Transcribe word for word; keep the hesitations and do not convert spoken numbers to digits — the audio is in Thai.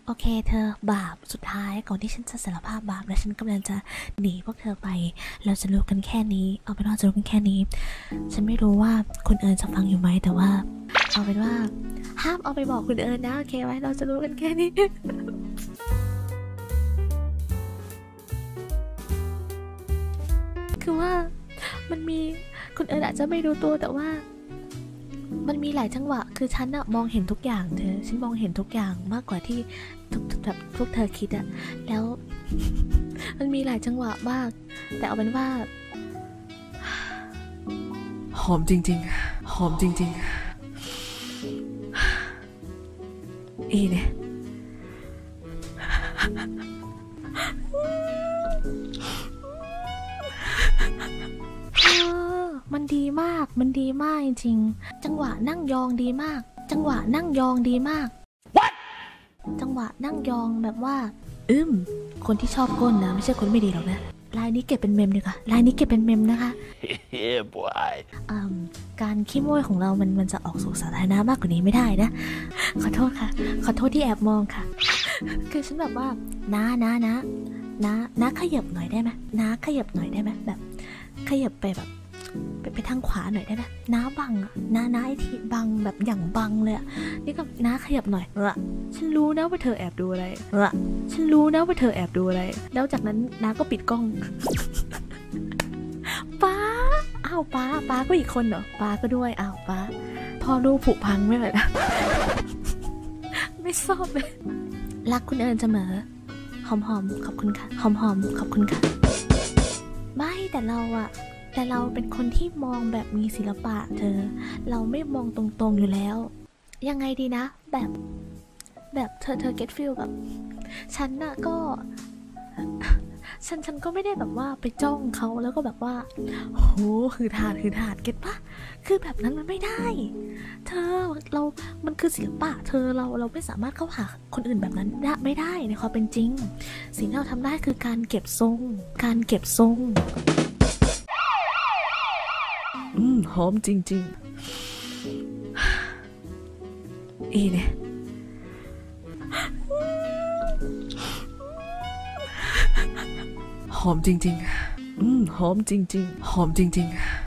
โอเคเธอบาปสุดท้ายก่อนที่ฉันจะสารภาพบาปและฉันกำลังจะหนีพวกเธอไปเราจะรู้กันแค่นี้เอาเป็นว่าจะรู้กันแค่นี้ฉันไม่รู้ว่าคุณเอิญจะฟังอยู่ไหมแต่ว่าเอาเป็นว่าห้ามเอาไปบอกคุณเอิญนะโอเคไหมเราจะรู้กันแค่นี้ คือว่ามันมีคุณเอิญอาจจะไม่รู้ตัวแต่ว่ามันมีหลายจังหวะคือฉันอะมองเห็นทุกอย่างเธอฉันมองเห็นทุกอย่างมากกว่าที่ทุกแบบพวกเธอคิดอะแล้วมันมีหลายจังหวะมากแต่เอาเป็นว่าหอมจริงๆหอมจริงๆอีเนี่ยมันดีมากมันดีมากจริงๆจังหวะนั่งยองดีมากจังหวะนั่งยองดีมาก What? จังหวะนั่งยองแบบว่าอืมคนที่ชอบก้นนะไม่ใช่คนไม่ดีหรอกนะลายนี้เก็บเป็นเมมดีกว่าลายนี้เก็บเป็นเมมนะคะ yeah, boy. การขี้โม้ของเรามันมันจะออกสู่สาธารณะมากกว่านี้ไม่ได้นะขอโทษค่ะขอโทษที่แอบมองค่ะคือฉันแบบว่าน้าน้าน้าน้าน้าขยับหน่อยได้ไหมน้าขยับหน่อยได้ไหมแบบขยับไปแบบไปไปทางขวาหน่อยได้ไหมน้าบังอ่ะน้าน้าไอทีบังแบบอย่างบังเลยอ่ะนี่ก็น้าขยับหน่อยเออฉันรู้นะว่าเธอแอบดูอะไรเออฉันรู้นะว่าเธอแอบดูอะไรแล้วจากนั้นน้าก็ปิดกล้องป้าอ้าวป้าป้าก็อีกคนเหรอป้าก็ด้วยอ้าวป้าพ่อลูกผุพังไม่เลยนะไม่ชอบเลยรักคุณเอิญเสมอหอมหอมขอบคุณค่ะหอมหอมขอบคุณค่ะไม่แต่เราอะแต่เราเป็นคนที่มองแบบมีศิลปะเธอเราไม่มองตรงๆอยู่แล้วยังไงดีนะแบบแบบเธอเธอ get feel แบบฉันน่ะก็ฉันฉันก็ไม่ได้แบบว่าไปจ้องเขาแล้วก็แบบว่าโหคือถาดคือถาดเก็ตปะคือแบบนั้นมันไม่ได้เธอเรามันคือศิลปะเธอเราเราไม่สามารถเข้าหาคนอื่นแบบนั้นได้ไม่ได้ในความเป็นจริงสิ่งที่เราทำได้คือการเก็บทรงการเก็บทรงอืมหอมจริงๆอีเนี่ยหอมจริงๆอืมหอมจริงๆหอมจริงๆ